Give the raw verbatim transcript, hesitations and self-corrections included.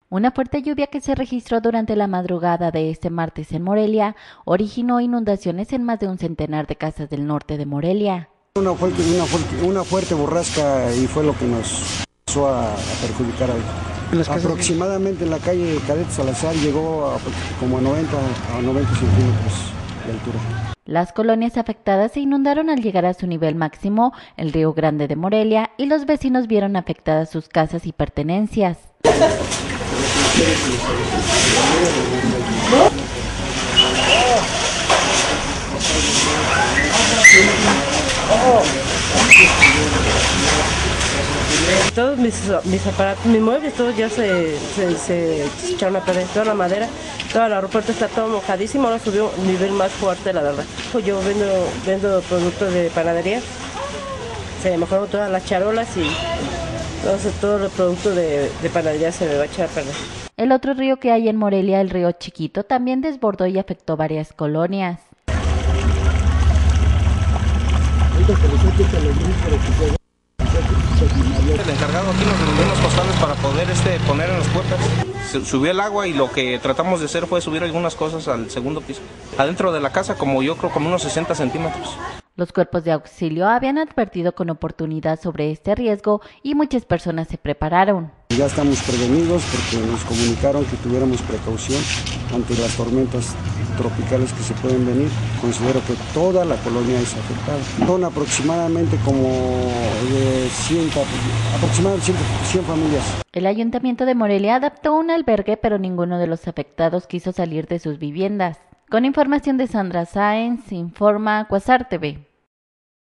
Una fuerte lluvia que se registró durante la madrugada de este martes en Morelia originó inundaciones en más de un centenar de casas del norte de Morelia. Una fuerte, una fuerte, una fuerte borrasca y fue lo que nos empezó a, a perjudicar ahí. Aproximadamente en la calle Cadet Salazar llegó a, como a noventa, a noventa centímetros de altura. Las colonias afectadas se inundaron al llegar a su nivel máximo, el Río Grande de Morelia, y los vecinos vieron afectadas sus casas y pertenencias. Todos mis, mis aparatos, mis muebles, todos ya se, se, se echaron a perder, toda la madera, toda la ropa está todo mojadísimo, ahora subió un nivel más fuerte, la verdad. Yo vendo, vendo productos de panadería, se me mojaron todas las charolas y entonces todo el producto de, de panadería se me va a echar a perder. El otro río que hay en Morelia, el río Chiquito, también desbordó y afectó varias colonias. El encargado aquí nos vendió unos costales para poder este, poner en las puertas. Se subió el agua y lo que tratamos de hacer fue subir algunas cosas al segundo piso. Adentro de la casa, como yo creo, como unos sesenta centímetros. Los cuerpos de auxilio habían advertido con oportunidad sobre este riesgo y muchas personas se prepararon. Ya estamos prevenidos porque nos comunicaron que tuviéramos precaución ante las tormentas tropicales que se pueden venir. Considero que toda la colonia es afectada. Son aproximadamente como de cien, aproximadamente cien familias. El Ayuntamiento de Morelia adaptó un albergue, pero ninguno de los afectados quiso salir de sus viviendas. Con información de Sandra Sáenz, informa Cuasar T V.